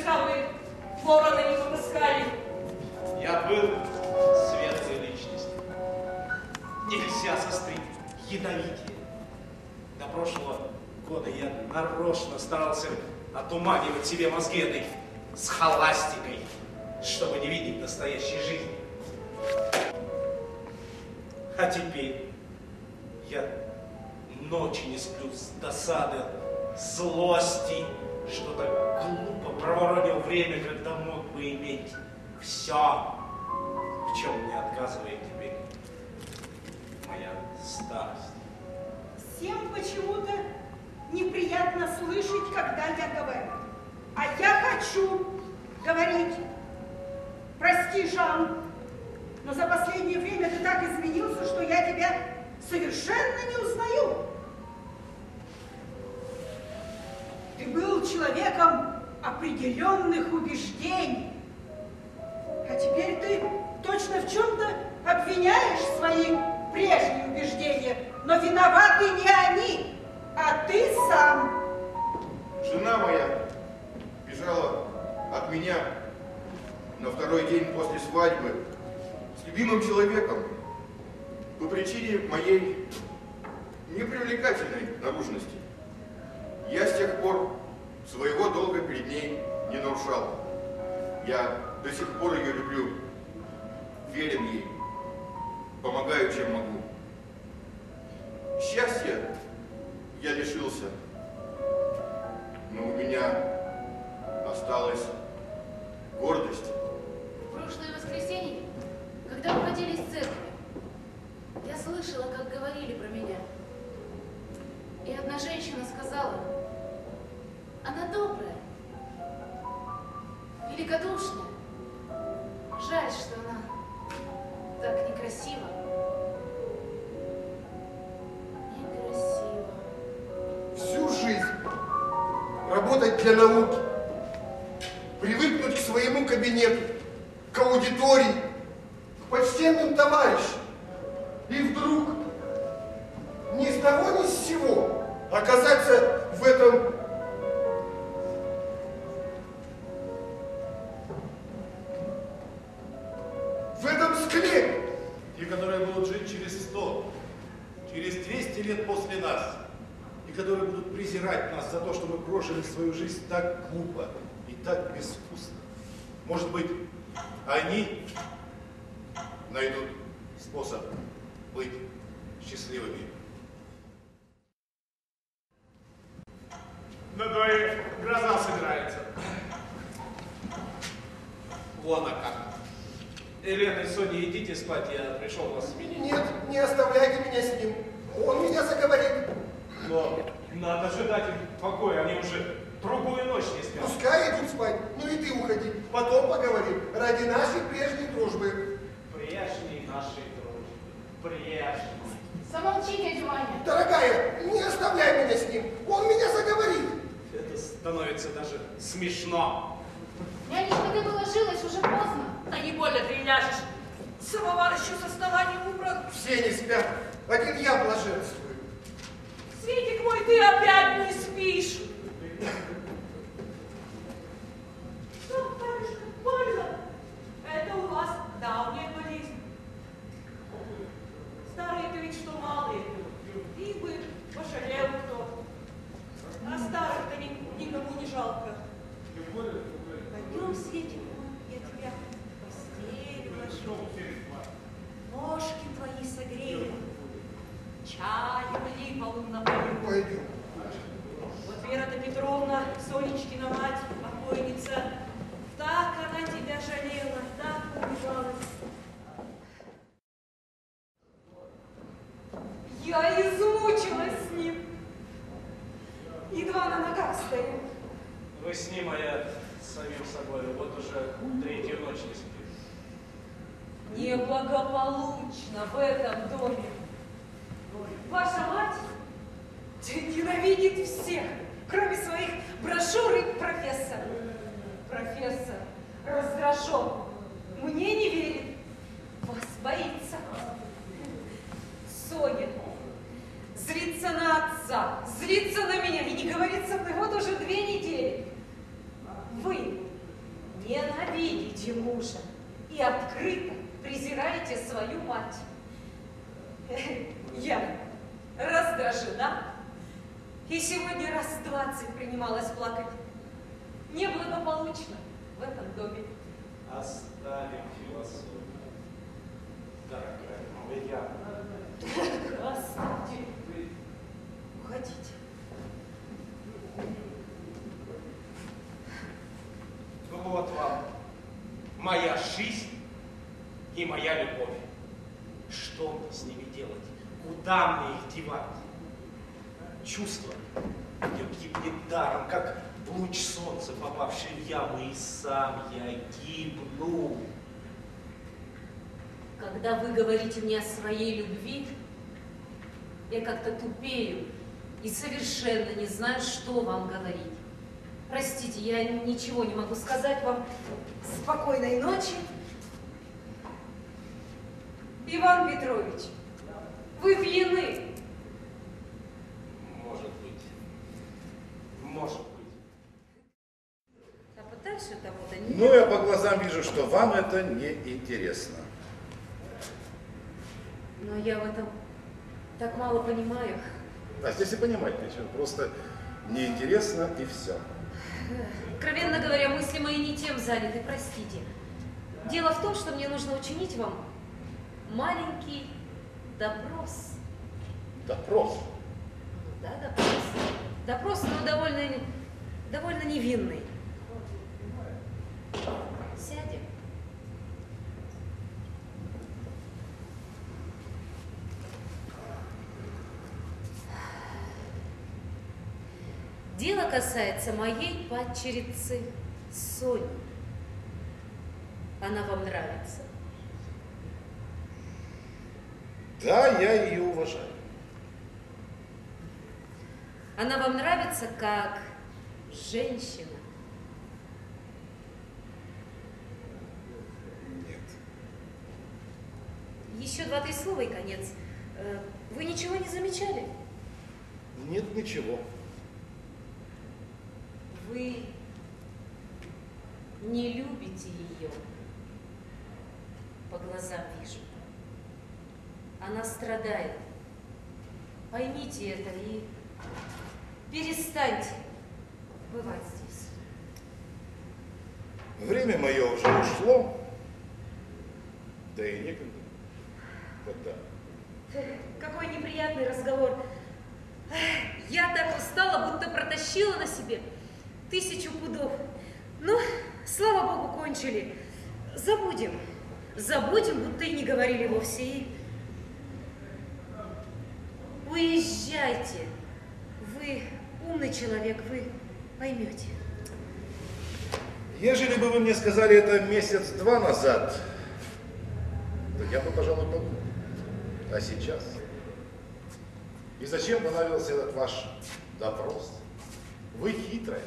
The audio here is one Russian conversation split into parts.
самые вороны не попускали. Я был светлой личностью. Нельзя сострить ядовитее. До прошлого года я нарочно старался отуманивать себе мозги этой схоластикой, чтобы не видеть настоящей жизни. А теперь я ночи не сплю с досады, злости, что так глупо проворонил время, когда мог бы иметь все, в чем мне отказывает теперь моя старость. Всем почему-то неприятно слышать, когда я говорю. А я хочу говорить. Прости, Жан, но за последнее время ты так изменился, что я тебя совершенно не узнаю. Ты был человеком определенных убеждений. А теперь ты точно в чем-то обвиняешь свои прежние убеждения, но виноваты не они, а ты сам. Жена моя бежала от меня на второй день после свадьбы с любимым человеком по причине моей непривлекательной наружности. Я с тех пор своего долга перед ней не нарушал. Я до сих пор ее люблю, верен ей, помогаю, чем могу. Счастья я лишился, но у меня осталась гордость. В прошлое воскресенье, когда уходили из церкви, я слышала, как говорили про меня. И одна женщина сказала, она добрая, великодушная. Жаль, что она так некрасива. Некрасива. Всю жизнь работать для науки, привыкнуть к своему кабинету, к аудитории, к почтенным товарищам. И вдруг ни с того ни с сего оказаться в этом склепе. Те, которые будут жить через 100, через 200 лет после нас, и которые будут презирать нас за то, что мы прожили свою жизнь так глупо и так безвкусно. Может быть, они найдут способ быть счастливыми. На дворе гроза собирается. Вон, а как. Елена и Соня, идите спать, я пришел вас сменить. Нет, не оставляйте меня с ним. Он меня заговорит. Но надо же дать им покой, они уже другую ночь не спят. Пускай идут спать, ну и ты уходи. Потом поговорим ради нашей прежней дружбы. Прежней нашей дружбы. Прежней. Замолчи, дядя Ваня. Дорогая, не оставляй меня с ним. Он меня заговорит. Это становится даже смешно. Нянечка, ты положилась, уже поздно. А не больно ты ляжешь. Самовар еще со стола не убран. Все не спят. Один я блаженствую. Светик мой, ты опять не спишь. Что, батюшка, больно? Это у вас давняя болезнь. Старые-то ведь что малые. И бы пошалел кто. А старых-то никому не жалко. Пойдем, Светик мой, я тебя в постель уложу. Ножки твои согрею. Чаем липовым напою. Пойдем. Вот Вера-то Петровна, Сонечкина мать, покойница, так она тебя жалела, так убивалась. Я измучилась с ним. Едва на ногах стою. Вы с ним, а я самим собой, вот уже третью ночь не сплю. Неблагополучно в этом доме. Ваша мать ненавидит всех, кроме своих брошюр и профессора. Профессор раздражен, мне не верит, вас боится. Соня злится на отца, злится на меня и не говорит со мной вот уже 2 недели. Вы ненавидите мужа и открыто презираете свою мать. Я раздражена и сегодня раз 20 принималась плакать. Неблагополучно в этом доме. Оставим философию. Дорогая моя. Оставьте. Уходите. Вот вам моя жизнь и моя любовь. Что мне с ними делать? Куда мне их девать? Чувство гибнет даром, как луч солнца, попавший в яму, и сам я гибну. Когда вы говорите мне о своей любви, я как-то тупею и совершенно не знаю, что вам говорить. Простите, я ничего не могу сказать вам. Спокойной ночи. Иван Петрович, вы пьяны. Может быть. Может быть. А подальше того-то нет. Ну, я по глазам вижу, что вам это не интересно. Но я в этом так мало понимаю. А здесь и понимать нечего, просто неинтересно и все. Откровенно говоря, мысли мои не тем заняты, простите. Дело в том, что мне нужно учинить вам маленький допрос. Допрос. Да, допрос. Допрос, но довольно невинный. Сядем. Дело касается моей падчерицы Сони. Она вам нравится? Да, я ее уважаю. Она вам нравится как женщина? Нет. Еще 2-3 слова и конец. Вы ничего не замечали? Нет, ничего. Вы не любите ее. По глазам вижу. Она страдает. Поймите это и перестаньте бывать здесь. Время мое уже ушло, да и некогда. Когда? Какой неприятный разговор. Я так устала, будто протащила на себе 1000 пудов. Ну, слава Богу, кончили. Забудем. Забудем, будто и не говорили вовсе. И уезжайте. Вы умный человек, вы поймете. Ежели бы вы мне сказали это месяц-два назад, то я бы, пожалуй, подумал. А сейчас? И зачем понравился этот ваш допрос? Вы хитрая.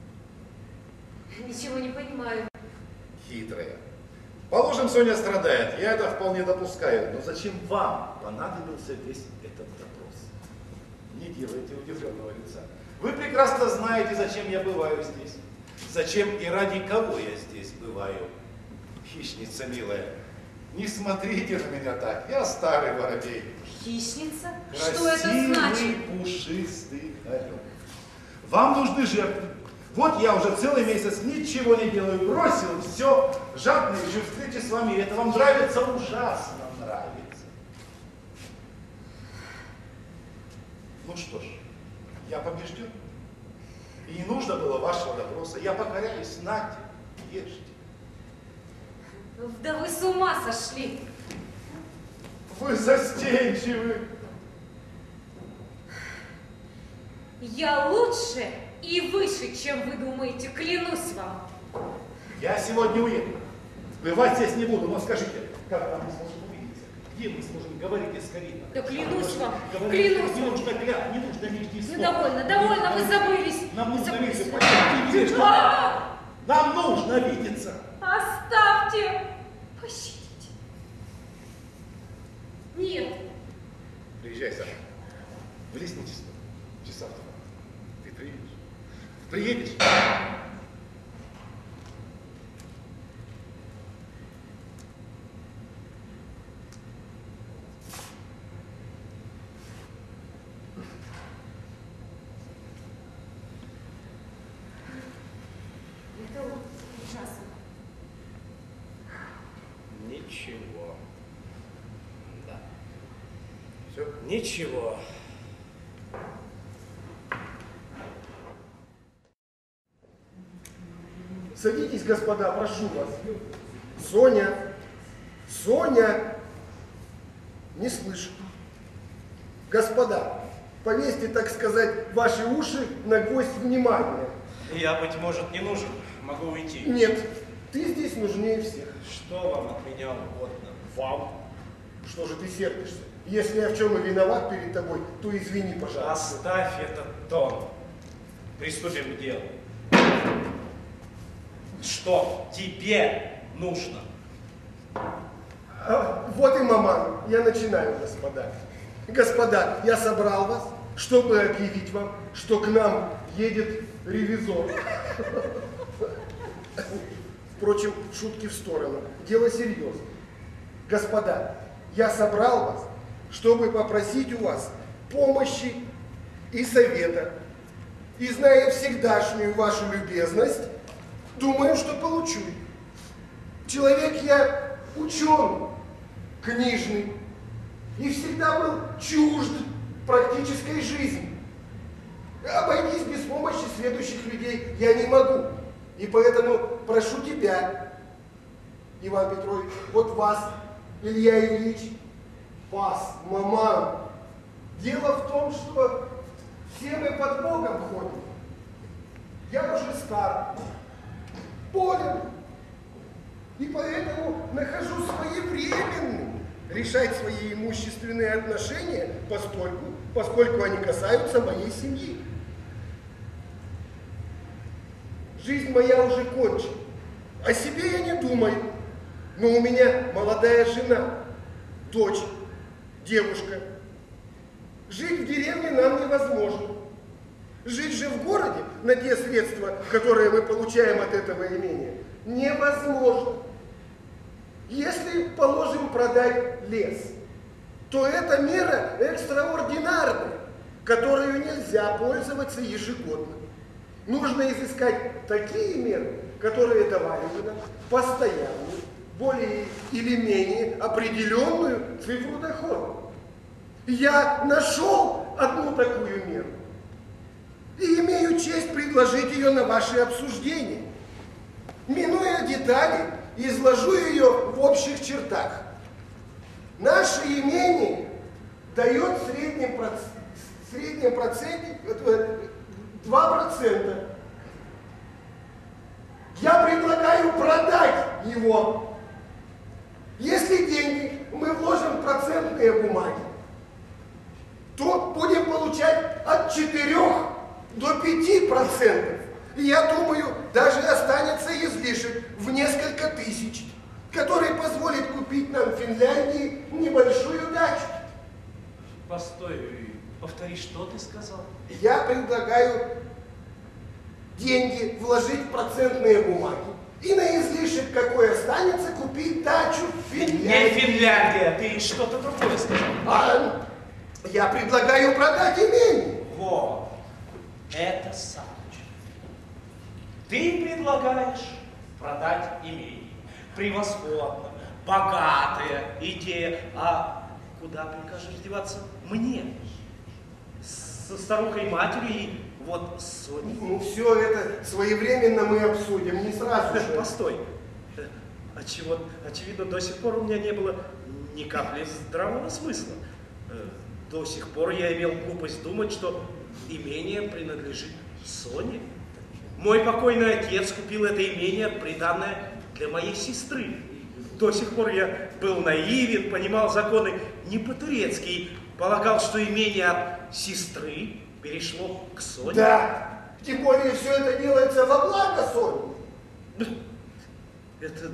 Ничего не понимаю. Хитрая. Положим, Соня страдает, я это вполне допускаю. Но зачем вам понадобился весь этот допрос? Не делайте удивленного лица. Вы прекрасно знаете, зачем я бываю здесь. Зачем и ради кого я здесь бываю. Хищница милая, не смотрите на меня так, я старый воробей. Хищница? Что это значит? Красивый пушистый орел. Вам нужны жертвы. Вот я уже целый месяц ничего не делаю, бросил все, жадно ищу встречи с вами, и это вам нравится, ужасно нравится. Ну что ж, я побежден. И не нужно было вашего допроса, я покоряюсь, нате, ешьте. Да вы с ума сошли. Вы застенчивы. Я лучше и выше, чем вы думаете, клянусь вам. Я сегодня уеду. Бывать здесь не буду, но скажите, когда мы сможем увидеться? Где мы сможем говорить искоренно? Да клянусь вам, Говорить клянусь не вам. нужно клятв, не нужно лишних слов. Ну довольно, довольно, вы забылись. Нам нужно Забылись. видеться, понимаете, что? Нам нужно видеться. Оставьте! Пощадите. Нет. Приезжай, Саша. В лесничество. Часа в 2. Ты приедешь? Приедешь? Ничего. Да. Все? Ничего. Садитесь, господа, прошу вас. Соня! Соня! Не слышу. Господа, повесьте, так сказать, ваши уши на гвоздь внимания. Я, быть может, не нужен. Могу уйти. Нет, ты здесь нужнее всех. Что вам от меня угодно? Вам? Что же ты сердишься? Если я в чем и виноват перед тобой, то извини, пожалуйста. Оставь этот тон. Приступим к делу. Что тебе нужно? Вот и маман. Я начинаю, господа. Господа, я собрал вас, чтобы объявить вам, что к нам едет ревизор. Впрочем, шутки в сторону. Дело серьезно. Господа, я собрал вас, чтобы попросить у вас помощи и совета. И зная всегдашнюю вашу любезность, думаю, что получу. Человек я ученый, книжный, и всегда был чужд практической жизни. Обойтись без помощи следующих людей я не могу. И поэтому прошу тебя, Иван Петрович, вот вас, Илья Ильич, вас, маман. Дело в том, что все мы под Богом ходим. Я уже стар, болен, и поэтому нахожу своевременным решать свои имущественные отношения, поскольку они касаются моей семьи. Жизнь моя уже кончена. О себе я не думаю, но у меня молодая жена, дочь, девушка. Жить в деревне нам невозможно. Жить же в городе на те средства, которые мы получаем от этого имения, невозможно. Если, положим, продать лес, то это мера экстраординарная, которую нельзя пользоваться ежегодно. Нужно изыскать такие меры, которые давали бы нам постоянную, более или менее определенную цифру дохода. Я нашел одну такую меру и имею честь предложить ее на ваше обсуждение. Минуя детали, изложу ее в общих чертах. Наше имение дает в среднем проценте 2%. Я предлагаю продать его. Если деньги мы вложим в процентные бумаги, то будем получать от 4 до 5%. И я думаю, даже останется излишек в несколько тысяч, который позволит купить нам в Финляндии небольшую дачу. Постой, повтори, что ты сказал? Я предлагаю деньги вложить в процентные бумаги и на излишек, какой останется, купить дачу в Финляндии. Не Финляндия, ты что-то другое сказал. Я предлагаю продать имение. Вот, это Саныч. Ты предлагаешь продать имение. Превосходно, богатая идея. А куда прикажешь деваться мне? Со старухой-матерью и вот с Соней? Ну, все это своевременно мы обсудим, не сразу же. Постой. Очевидно, до сих пор у меня не было ни капли здравого смысла. До сих пор я имел глупость думать, что имение принадлежит Соне. Мой покойный отец купил это имение, приданное для моей сестры. До сих пор я был наивен, понимал законы не по-турецки, полагал, что имение от сестры перешло к Соне. Да, тем более все это делается во благо Сони. Это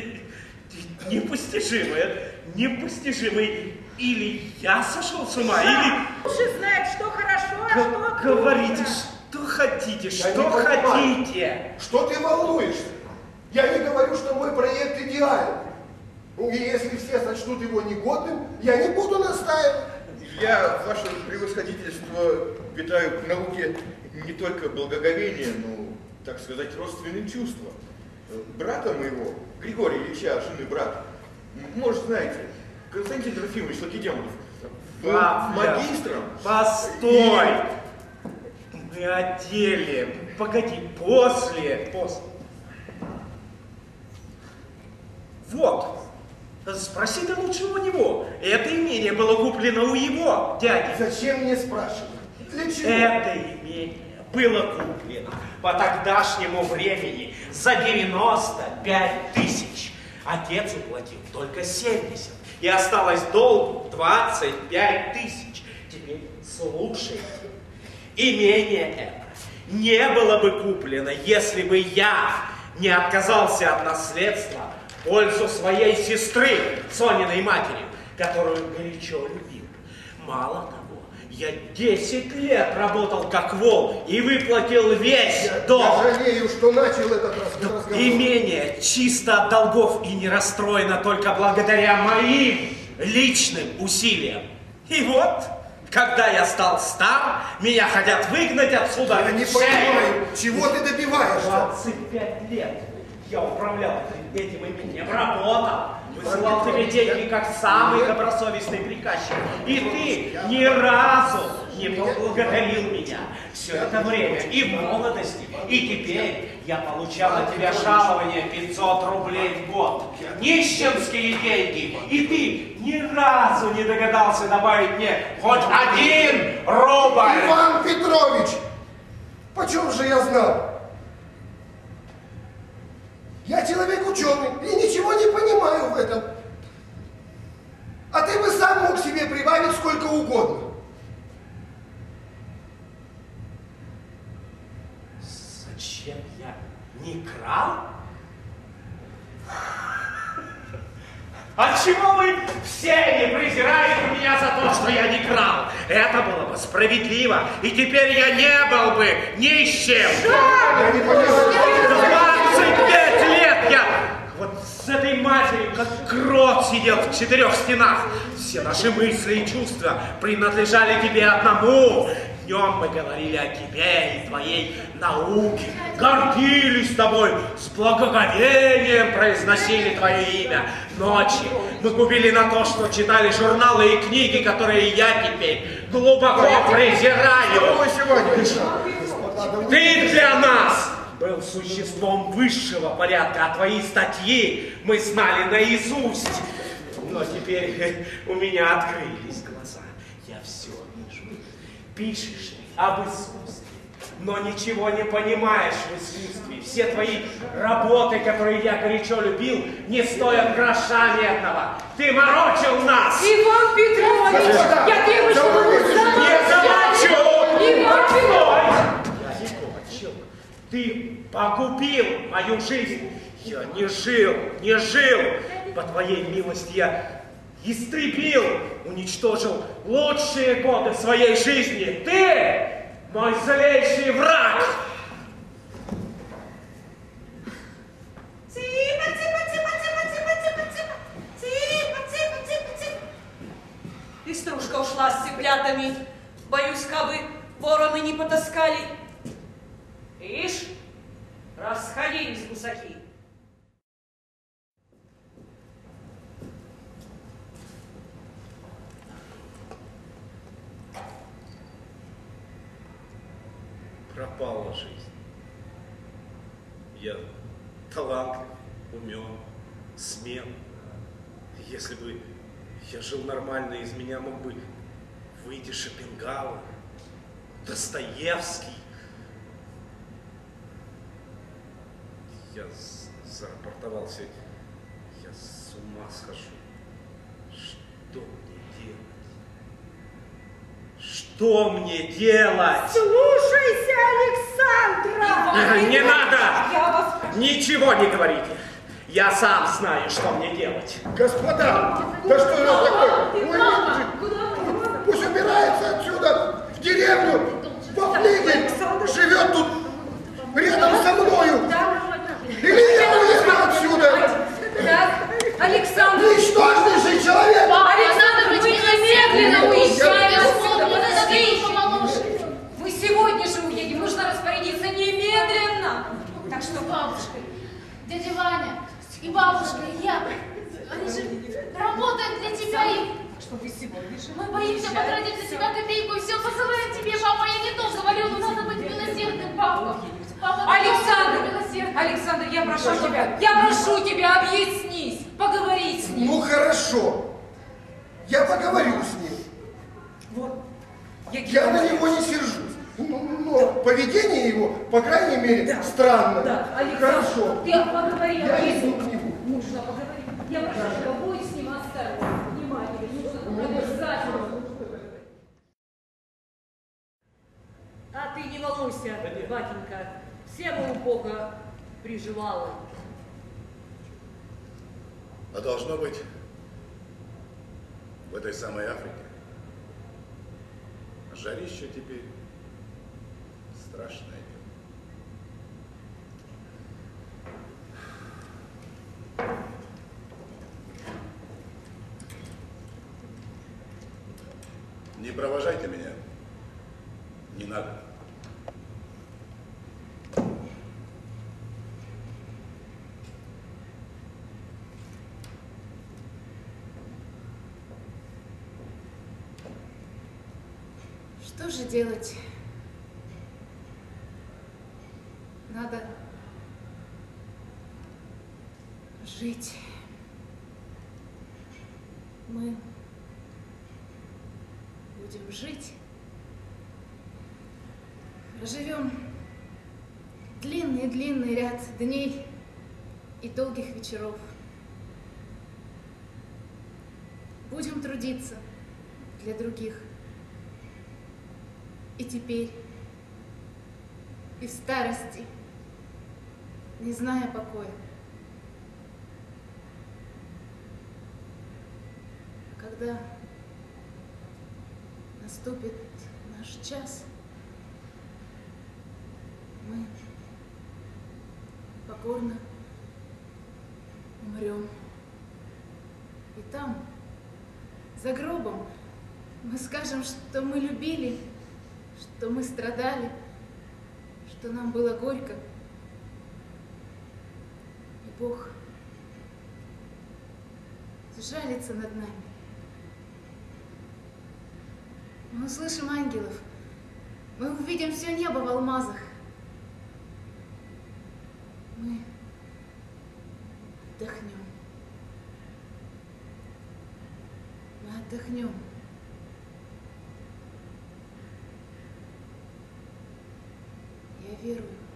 непостижимо. Или я сошел с ума, или... Лучше знает, что хорошо, а что Говорите, трудно. что хотите, Я что не понимаю. хотите. Что ты волнуешься? Я не говорю, что мой проект идеален. И если все сочтут его негодным, я не буду настаивать. Я, ваше превосходительство, питаю к науке не только благоговение, но, так сказать, родственные чувства. Брата моего, Григория Ильича, жены брата, Может, знаете, Константин Трофимович Лакедемонов был Павлов, магистром. Постой! Мы о деле. Погоди, после. Вот. Спроси ты лучше у него. Это имение было куплено у его дяди. Зачем мне спрашивать? Для чего? Это имение было куплено по тогдашнему времени за 95 тысяч. Отец уплатил только 70. И осталось долгу 25 тысяч. Теперь слушайте. Имение это не было бы куплено, если бы я не отказался от наследства в пользу своей сестры, Сониной матери, которую горячо любил. Мало того, я 10 лет работал как вол и выплатил весь долг. Я жалею, что начал этот разговор. Имение чисто от долгов и не расстроено только благодаря моим личным усилиям. И вот, когда я стал стар, меня хотят выгнать отсюда. Я не понимаю, чего ты добиваешься? 25 лет я управлял этим имением, работал, высылал тебе деньги как самый добросовестный приказчик. И ты ни разу не поблагодарил меня все это время и в молодости, и теперь я получал от тебя жалование 500 рублей в год. Нищенские деньги. И ты ни разу не догадался добавить мне хоть 1 рубль. Иван Петрович, почем же я знал? Я человек ученый и ничего не понимаю в этом. А ты бы сам мог себе прибавить сколько угодно. Зачем я не крал? Отчего вы все не презираете меня за то, что я не крал? Это было бы справедливо, и теперь я не был бы нищим. Я не понимаю. 25 лет я вот с этой матерью как крот сидел в 4 стенах. Все наши мысли и чувства принадлежали тебе одному. Днем мы говорили о тебе и твоей науке, гордились тобой, с благоговением произносили твое имя. Ночи мы губили на то, что читали журналы и книги, которые я теперь глубоко презираю. Ты для нас был существом высшего порядка, а твои статьи мы знали наизусть. Но теперь у меня открылись глаза. Я все вижу. Пишешь об искусстве, но ничего не понимаешь в искусстве. Все твои работы, которые я горячо любил, не стоят гроша медного. Ты морочил нас! Иван Петрович, я требую, чтобы вы Не замолчу! Иван Петрович! Я не кончил. Ты погубил мою жизнь. Я не жил. По твоей милости я истребил, уничтожил лучшие годы своей жизни. Ты мой злейший враг. Пеструшка ушла с цыплятами. Боюсь, кабы вороны не потаскали. Ишь, расходились гусаки. Пропала жизнь. Я талантлив, умен, смел. Если бы я жил нормально, из меня мог бы выйти Шопенгауэр, Достоевский. Я зарапортовался. Я с ума схожу. Что мне делать? Что мне делать? Слушайся, Александра! Не надо! Я вас прошу. Ничего не говорите. Я сам знаю, что мне делать. Господа, да что это такое? Ой, пусть убирается отсюда, в деревню, во флигель, живет тут рядом со мною. Или я уеду отсюда. Да, Александр. Ничтожный же человек. Александр, мы немедленно уезжаем отсюда. Подожди. Мы сегодня же уедем. Нужно распорядиться немедленно. Так что, С бабушкой, дядя Ваня и бабушка, и я. Они же работают для тебя, и Что вы сегодня же мы боимся потратить на тебя копейку, и все посылаем тебе, папа. Я не то говорю, но надо быть милосердным, папа. Папа, Александр! милосердный. Александр, я прошу тебя, объяснись, поговори с ним. Ну хорошо, я поговорю с ним. Вот. Я на него не сержусь. Но поведение его, по крайней мере, странно. Да, Александр, Хорошо. ты поговори, Я объясни. иду к нему. Нужно поговорить. Я прошу тебя, будь с ним осторожен, внимательно. Нужно обязательно. А ты не волнуйся, батенька. Всем у Бога приживало. А должно быть, в этой самой Африке жарище теперь страшное дело. Не провожайте меня. Не надо. Что же делать? Надо жить. Мы будем жить. Проживем длинный-длинный ряд дней и долгих вечеров. Будем трудиться для других. И теперь, и в старости, не зная покоя. А когда наступит наш час, мы покорно умрем. И там, за гробом, мы скажем, что мы любили, что мы страдали, что нам было горько. И Бог сжалится над нами. Мы услышим ангелов, мы увидим все небо в алмазах. Мы отдохнем. Мы отдохнем. Я верую.